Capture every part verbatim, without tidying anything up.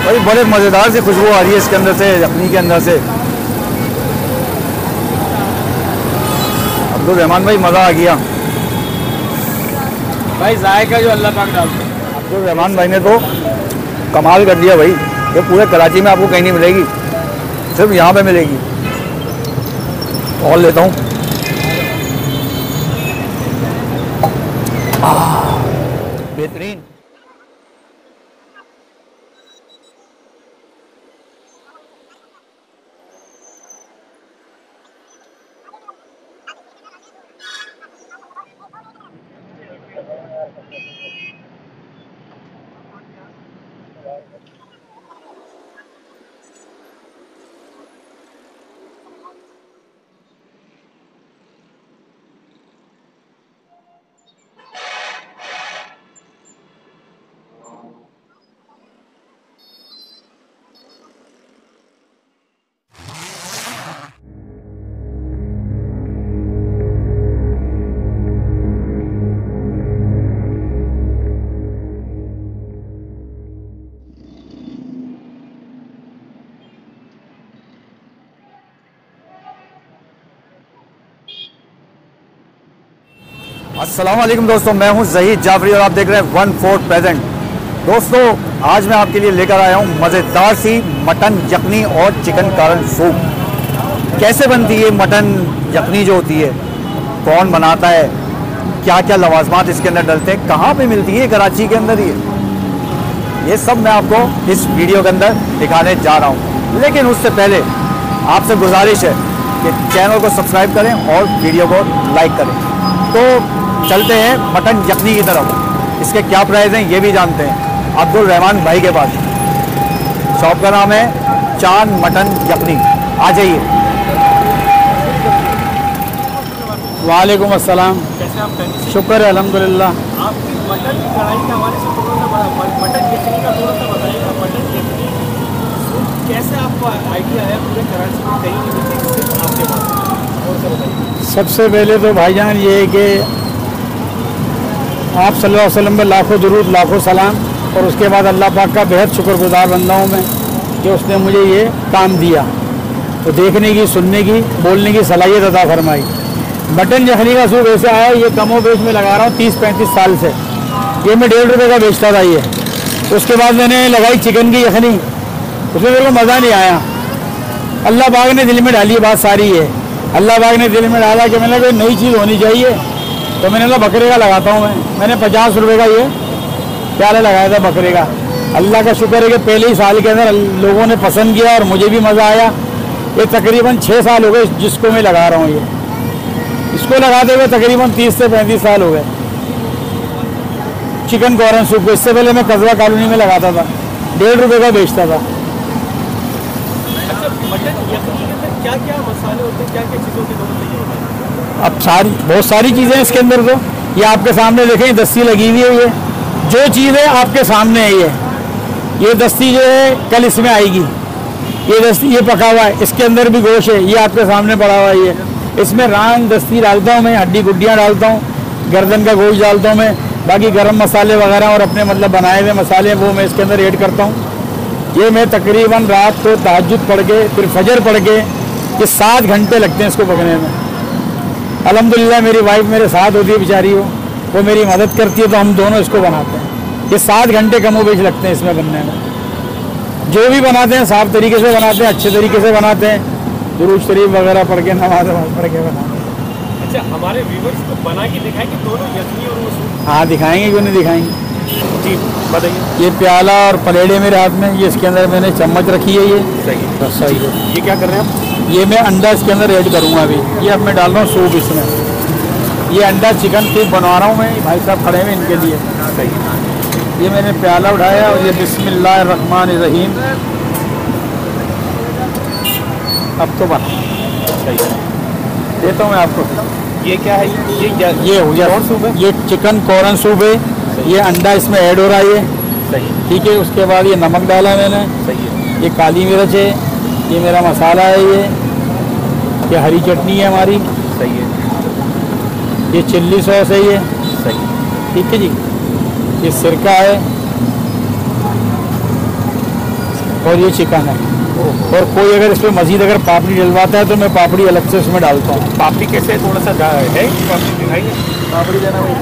भाई बड़े मज़ेदार से खुशबू आ रही है इसके अंदर से, यखनी के अंदर से। अब्दुल रहमान भाई मज़ा आ गया भाई, जायका जो अल्लाह पाक डालते हैं। अब्दुल रहमान भाई ने तो कमाल कर दिया भाई। ये पूरे कराची में आपको कहीं नहीं मिलेगी, सिर्फ यहाँ पे मिलेगी। और लेता हूँ। बेहतरीन। अस्सलाम वालेकुम दोस्तों, मैं हूं ज़हीद जाफरी और आप देख रहे हैं वन फोर्थ प्रेजेंट। दोस्तों आज मैं आपके लिए लेकर आया हूं मज़ेदार सी मटन यखनी और चिकन कारन सूप। कैसे बनती है मटन यखनी जो होती है, कौन बनाता है, क्या क्या लवाजमात इसके अंदर डलते हैं, कहाँ पे मिलती है, कराची के अंदर ही है। ये सब मैं आपको इस वीडियो के अंदर दिखाने जा रहा हूँ। लेकिन उससे पहले आपसे गुजारिश है कि चैनल को सब्सक्राइब करें और वीडियो को लाइक करें। तो चलते हैं मटन यखनी की तरफ। इसके क्या प्राइस हैं ये भी जानते हैं अब्दुल रहमान भाई के पास। शॉप का नाम है चांद मटन यखनी। आ जाइए। वालेकुम अस्सलाम। कैसे आप? शुक्र है अल्हम्दुलिल्लाह। आपकी मटन की कढ़ाई के हवाले से थोड़ा सा मटन यखनी का थोड़ा सा बताइएगा। मटन यखनी कैसे आपको आइडिया है पूरे कराची में कहीं नहीं मिलती, सिर्फ आपके पास, थोड़ा सा बताइए। सबसे पहले तो भाईजान ये है कि आप सल्लल्लाहु अलैहि वसल्लम में लाखों दुरूद लाखों सलाम, और उसके बाद अल्लाह पाक का बेहद शुक्रगुजार बंदा हूँ मैं कि उसने मुझे ये काम दिया, तो देखने की, सुनने की, बोलने की सलाहियत अता फरमाई। मटन यखनी का सूप ऐसे आया, ये कमो बेच में लगा रहा हूँ तीस पैंतीस साल से। ये मैं डेढ़ रुपये का बेचता था ये। उसके बाद मैंने लगाई चिकन की यखनी, उसमें मेरे को मज़ा नहीं आया। अल्लाह पाक ने दिल में डाली बात सारी है। अल्लाह पाक ने दिल में डाला कि मैंने कोई नई चीज़ होनी चाहिए, तो मैंने कहा बकरे का लगाता हूँ मैं। मैंने पचास रुपये का ये प्याला लगाया था बकरे का। अल्लाह का शुक्र है कि पहले ही साल के अंदर लोगों ने पसंद किया और मुझे भी मज़ा आया। ये तकरीबन छः साल हो गए जिसको मैं लगा रहा हूँ। ये इसको लगाते हुए तकरीबन तीस से पैंतीस साल हो गए। चिकन कॉर्न सूप को इससे पहले मैं कस्बा कॉलोनी में लगाता था, डेढ़ रुपये का बेचता था। मटन यखनी के अंदर क्या क्या मसाले होते हैं, क्या क्या चीज़ों की जरूरत है? अब सारी बहुत सारी चीज़ें हैं इसके अंदर। तो ये आपके सामने देखें, दस्ती लगी हुई है। ये जो चीज़ है आपके सामने है। ये ये दस्ती जो है कल इसमें आएगी। ये दस्ती ये पका हुआ है, इसके अंदर भी गोश्त है, ये आपके सामने पड़ा हुआ है। ये इसमें रान दस्ती डालता हूँ मैं, हड्डी गुड्डियाँ डालता हूँ, गर्दन का गोश्त डालता हूँ मैं, बाकी गरम मसाले वगैरह और अपने मतलब बनाए हुए मसाले वो मैं इसके अंदर ऐड करता हूँ। ये मैं तकरीबन रात को तहज्जुद पढ़ के फिर फजर पढ़ के, ये सात घंटे लगते हैं इसको पकने में। अल्हम्दुलिल्लाह मेरी वाइफ मेरे साथ होती है बेचारी, हो वो मेरी मदद करती है, तो हम दोनों इसको बनाते हैं। ये सात घंटे कमोबेश लगते हैं इसमें बनने में। जो भी बनाते हैं साफ तरीके से बनाते हैं, अच्छे तरीके से बनाते हैं, दुरूद शरीफ वगैरह पढ़ के, नमाज पढ़ के बनाते हैं। अच्छा, हमारे व्यूवर्स को बना के दिखाएंगे दोनों यखनी और वो सूप? हाँ दिखाएंगे, क्यों नहीं दिखाएंगे। जी बताइए। ये प्याला और प्लेटें मेरे हाथ में, ये इसके अंदर मैंने चम्मच रखी है। ये सही है, सही है। ये क्या कर रहे हैं आप? ये मैं अंडा इसके अंदर ऐड करूँगा अभी। ये अब मैं डाल रहा हूँ सूप इसमें। ये अंडा चिकन सूप बनवा रहा हूँ मैं, भाई साहब खड़े हैं इनके लिए। सही है। ये मैंने प्याला उठाया और ये बिस्मिल्लाहिर्रहमानिर्रहीम। अब तो बना सही है, देता हूँ मैं आपको। ये क्या है? ये ये, ये हो गया कौन सूप है? ये चिकन कॉर्न सूप है। ये अंडा इसमें ऐड हो रहा है ये। सही है, ठीक है। उसके बाद ये नमक डाला मैंने। सही है। ये काली मिर्च है, ये मेरा मसाला है, ये ये हरी चटनी है हमारी। सही है, ये चिल्ली सॉस है ये। सही है। ठीक है जी। ये सिरका है, और ये चिकन है। और कोई अगर इसमें मजीद अगर पापड़ी डलवाता है तो मैं पापड़ी अलग से उसमें डालता हूँ। पापड़ी कैसे है? थोड़ा सा जा- है पापड़ी दिखाइए। पापड़ी देना भाई।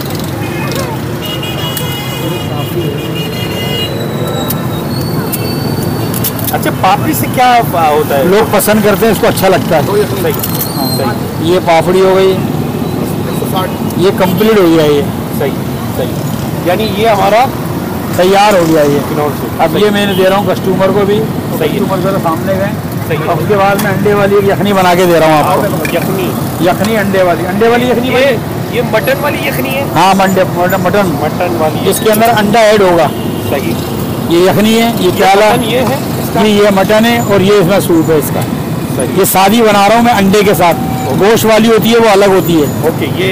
अच्छा, पापड़ी से क्या होता है? लोग पसंद करते हैं, इसको अच्छा लगता है। तो ये सही सही ये पापड़ी हो गई, ये कंप्लीट हो गया ये, सही सही यानी ये हमारा तैयार हो गया ये। किनौर से अब ये मैंने दे रहा हूँ कस्टमर को भी। सही है। कस्टमर जरा सामने गए। सही है। अब उसके बाद मैं अंडे वाली एक यखनी बना के दे रहा हूँ आपको। यखनी यखनी अंडे वाली, अंडे वाली यखनी ये भाई। ये मटन वाली यखनी है? हाँ मंडे मटन मटन मटन वाली इसके अंदर अंडा ऐड होगा। सही। ये यखनी है, ये प्याला मटन ये है इसका? ये ये मटन है और ये इसमें सूप है इसका। सही। ये सादी बना रहा हूँ मैं अंडे के साथ। गोश्त वाली होती है वो अलग होती है। ओके, ये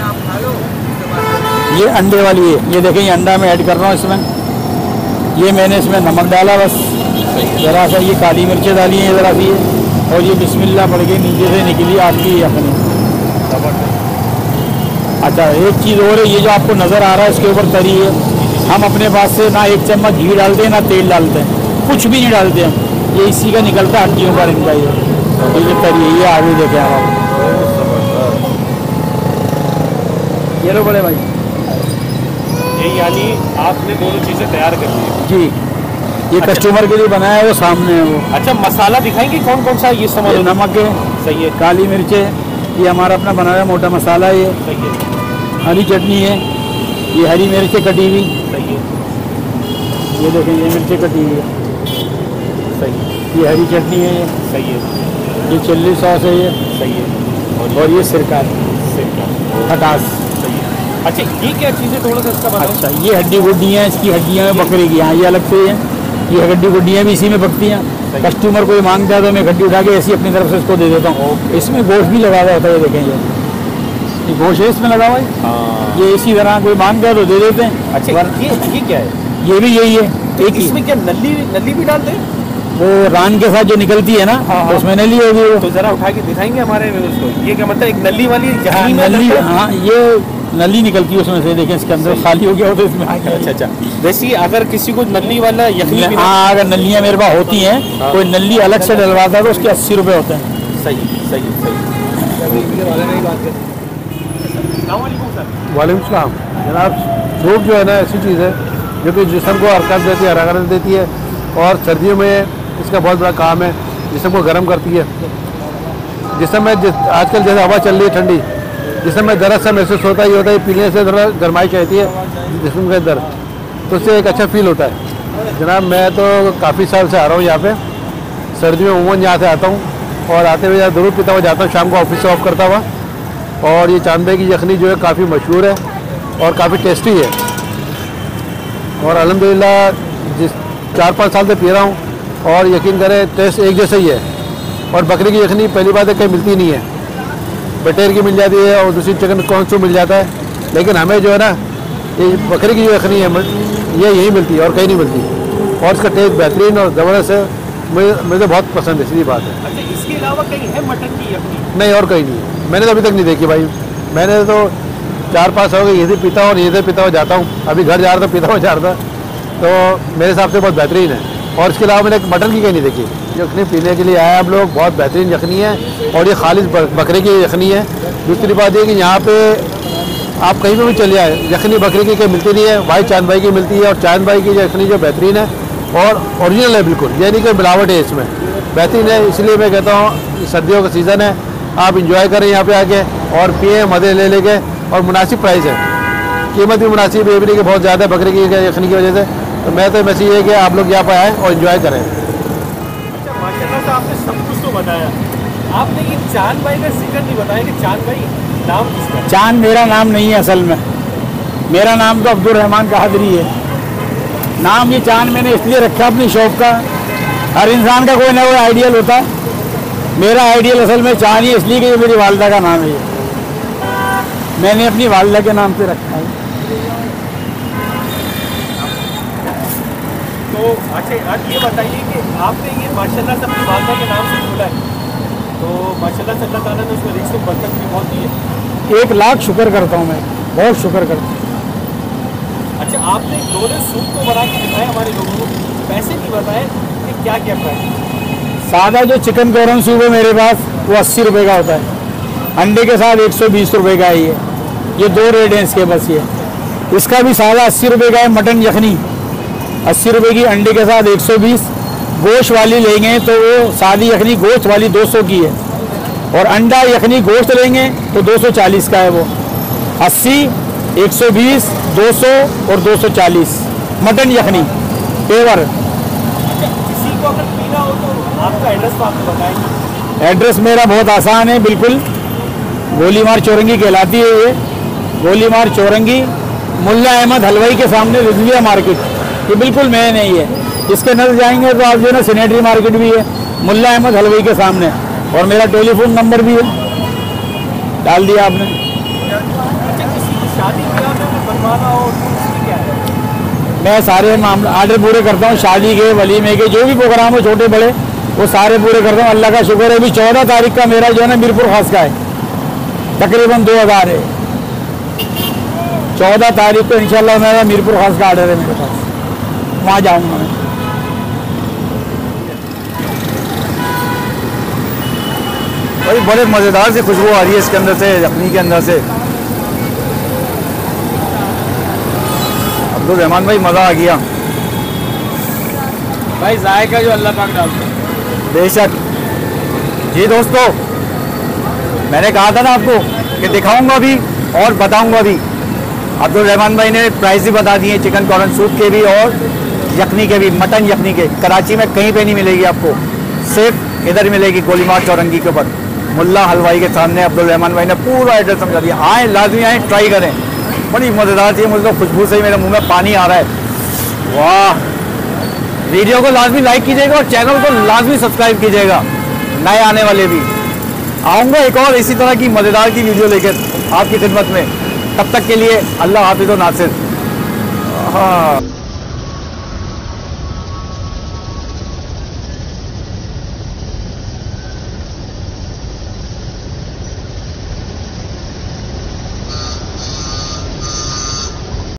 ये अंडे वाली है। ये देखें, ये अंडा मैं ऐड कर रहा हूँ इसमें। ये मैंने इसमें नमक डाला बस ज़रा सा, ये काली मिर्चें डाली हैं ज़रा सी, और ये बिस्मिल्लाह पड़ के नीचे से निकली आपकी यखनी। अच्छा, एक चीज़ और है, ये जो आपको नज़र आ रहा है इसके ऊपर तरी है, हम अपने पास से ना एक चम्मच घी डालते हैं ना तेल डालते हैं, कुछ भी नहीं डालते हम। ये इसी का निकलता है हड्डियों का इनका। ये ये जो तरी है, ये आगे देखें आप। ये लो बड़े भाई। ये यानी आपने दोनों चीज़ें तैयार कर दी जी, ये अच्छा। कस्टमर के लिए बनाया है, वो सामने है वो। अच्छा, मसाला दिखाएंगे कौन कौन सा ये सामान? ये नमक है, सही है। काली मिर्च है, ये हमारा अपना बनाया हुआ मोटा मसाला है, ये सही है। हरी चटनी है, ये हरी मिर्चें कटी हुई, सही है। ये देखें ये मिर्चें कटी हुई है, सही ये हरी चटनी है, ये सही है। ये चिल्ली सॉस है, ये सही है। और ये सिरका है, सिरका। खटास। सही है। अच्छा, ये क्या चीज़ें थोड़ा सा इसका बताओ। अच्छा, ये हड्डी गुड्डियाँ हैं, इसकी हड्डियाँ हैं बकरे की, हाँ ये अलग से हैं। ये हड्डी गुड्डियाँ भी इसी में पकती हैं। कस्टमर कोई मांगता है तो मैं हड्डी उठा के ऐसी अपनी तरफ से इसको दे देता हूँ। इसमें गोश्त भी लगा हुआ होता है, ये देखें ये ये गोश्त है इसमें लगा हुआ है। हाँ। ये इसी तरह कोई मांगता है तो दे देते हैं। अच्छा, ये ये क्या है? ये भी यही है, एक ही। इसमें क्या नली नली भी डालते हैं? वो रान के साथ जो निकलती है ना, हाँ, हाँ। तो उसमें नली होगी वो। तो जरा उठा के दिखाएंगे हमारे उसको। ये क्या मतलब, एक नली वाली हाँ, यखनी में नली, लगता है? हाँ ये नली निकलती है उसमें से। देखें इसके अंदर सही। खाली हो गया हो तो इसमें अच्छा अच्छा। वैसे अगर किसी को नली वाला यखनी भी ना- हाँ, अगर नलियाँ मेरे पास होती हैं, हाँ। कोई नली अलग से डलवाता है तो उसके अस्सी रुपये होते हैं। सही सही सही। वालेकुम सलाम जनाब। सूप जो है ना ऐसी चीज़ है जो कि जिस्म को हरकत देती है, हरारत देती है, और सर्दियों में इसका बहुत बड़ा काम है, जिस्म को गर्म करती है। जिसम में जिस आजकल जैसे हवा चल रही है ठंडी, जिसम में दर्द सा महसूस होता है, ये होता है पीने से थोड़ा गर्माई कहती है जिस्म के दर्द, तो उससे एक अच्छा फील होता है। जनाब मैं तो काफ़ी साल से आ रहा हूँ यहाँ पे, सर्दियों में उमूमन यहाँ से आता हूँ, और आते हुए यहाँ दूध पीता हुआ जाता हूँ शाम को ऑफिस से ऑफ करता हुआ। और ये चांद भाई की यखनी जो है काफ़ी मशहूर है और काफ़ी टेस्टी है, और अल्हम्दुलिल्लाह जिस चार पाँच साल से पी रहा हूँ, और यकीन करें टेस्ट एक जैसा ही है। और बकरी की यखनी पहली बात है कहीं मिलती नहीं है, बटेर की मिल जाती है और दूसरी चिकन कौन सू मिल जाता है, लेकिन हमें जो है ना ये बकरी की जो यखनी है ये यही मिलती है और कहीं नहीं मिलती, और इसका टेस्ट बेहतरीन और ज़बरदस्त है। मुझे मुझे बहुत पसंद है, सीधी बात है। अच्छा, इसके अलावा कहीं है मटन की यखनी? नहीं, और कहीं नहीं है, मैंने तो अभी तक नहीं देखी भाई। मैंने तो चार पाँच हो गए ये से पीता हूँ और ये से पीता हुआ जाता हूँ, अभी घर जा रहा था पीता हुआ जा रहा था, तो मेरे हिसाब से बहुत बेहतरीन है। और इसके अलावा मैंने मटन की कहीं नहीं देखी। यखनी पीने के लिए आया आप लोग, बहुत बेहतरीन यखनी है, और ये खालिश बकरे की यखनी है। दूसरी बात ये कि यहाँ पे आप कहीं पर भी चले आए, यखनी बकरी की कहीं मिलती नहीं है, भाई चांद भाई की मिलती है, और चांद भाई की जो यखनी जो बेहतरीन है और ओरिजिनल है बिल्कुल, यानी कि मिलावट है इसमें, बेहतरीन है। इसलिए मैं कहता हूँ सर्दियों का सीज़न है, आप इंजॉय करें यहाँ पे आके और पिए, मज़े ले लेके, और मुनासिब प्राइस है, कीमत भी मुनासिब है, ये भी नहीं कि बहुत ज़्यादा बकरे की यखनी की वजह से। तो मैं तो मैसेज ये कि आप लोग यहाँ पर आएँ और इन्जॉय करें। अच्छा, माशाल्लाह से आपने सब कुछ तो बताया, आपने ये चांद भाई का जिक्र नहीं बताया कि चांद भाई नाम किसका है? चांद मेरा नाम नहीं है असल में, मेरा नाम तो अब्दुल रहमान कादरी है। नाम ये चांद मैंने इसलिए रखा अपनी शॉप का, हर इंसान का कोई ना कोई आइडियल होता है, मेरा आइडियल असल में चांद ही इसलिए कि ये मेरी वालदा का नाम है, मैंने अपनी वालदा के नाम से रखा है। तो अच्छा, आज ये बताइए कि आपने ये माशाल्लाह से अपनी वालदा के नाम से खोला है, तो माशाल्लाह से अल्लाह ताला ने उसमें रिज़्क़ बरकत भी बहुत दी है। एक लाख शुक्र करता हूँ मैं, बहुत शुक्र करता हूँ। अच्छा, आपने दोनों सूप को बना के दिखाया हमारे लोगों को। पैसे नहीं बताए कि क्या क्या प्राइस। सादा जो चिकन कॉर्न सूप है मेरे पास वो अस्सी रुपये का होता है, अंडे के साथ एक सौ बीस रुपये का है ये ये दो रेट हैं इसके बस। ये इसका भी सादा अस्सी रुपये का है। मटन यखनी अस्सी रुपये की, अंडे के साथ एक सौ बीस। गोश्त वाली लेंगे तो वो सादी यखनी गोश्त वाली दो सौ की है, और अंडा यखनी गोश्त लेंगे तो दो सौ चालीस का है वो। अस्सी, एक सौ बीस, दो सौ और दो सौ चालीस मटन यखनी पेवर। किसी को अगर पीना हो तो आपका एड्रेस तो आपको बताएंगे। एड्रेस मेरा बहुत आसान है, बिल्कुल गोलीमार चौरंगी कहलाती है ये। गोलीमार चौरंगी मुल्ला अहमद हलवाई के सामने रिजविया मार्केट, ये बिल्कुल मैं नहीं है। इसके नजर जाएंगे तो आप जो है ना सिनेटरी मार्केट भी है, मुल्ला अहमद हलवाई के सामने, और मेरा टेलीफोन नंबर भी है, डाल दिया आपने। अच्छा, किसी की शादी ब्याह में बनवाना हो तो उसकी क्या है? मैं सारे मामले आर्डर पूरे करता हूँ, शादी के, वलीमे के, जो भी प्रोग्राम हो छोटे बड़े वो सारे पूरे करता हूँ। अल्लाह का शुक्र है। अभी चौदह तारीख का मेरा जो है ना मीरपुर खास का है, तकरीबन दो हज़ार है। चौदह तारीख को इंशाल्लाह मेरा मीरपुर खास का आर्डर है मेरे पास, वहाँ जाऊँगा मैं। भाई बड़े मज़ेदार सी खुशबू आ रही है इसके अंदर से, यखनी के अंदर से। अब्दुल रहमान भाई मज़ा आ गया भाई, जायका जो अल्लाह पाक डालता है। बेशक। जी दोस्तों, मैंने कहा था ना आपको कि दिखाऊंगा भी और बताऊंगा भी। अब्दुल रहमान भाई ने प्राइस भी बता दिए चिकन कॉर्न सूप के भी और यखनी के भी, मटन यखनी के। कराची में कहीं पे नहीं मिलेगी आपको, सिर्फ इधर मिलेगी गोलीमार चौरंगी के ऊपर मुल्ला हलवाई के सामने। अब्दुल रहमान भाई ने पूरा एड्रेस समझा दिया। आए, लाजमी आए, ट्राई करें। बड़ी मज़ेदार थी, मुझे तो खुशबू से ही मेरे मुंह में पानी आ रहा है। वाह! वीडियो को लाजमी लाइक कीजिएगा और चैनल को लाजमी सब्सक्राइब कीजिएगा, नए आने वाले भी। आऊँगा एक और इसी तरह की मज़ेदार की वीडियो लेकर आपकी खिदमत में। तब तक के लिए अल्लाह हाफिज़ व नासिर। हाँ।